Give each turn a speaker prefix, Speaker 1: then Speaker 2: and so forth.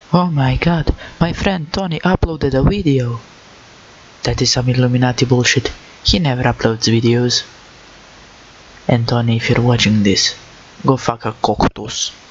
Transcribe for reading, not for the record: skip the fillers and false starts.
Speaker 1: Oh my god, my friend Tony uploaded a video. That is some Illuminati bullshit. He never uploads videos. And Tony, if you're watching this, go fuck a cactus.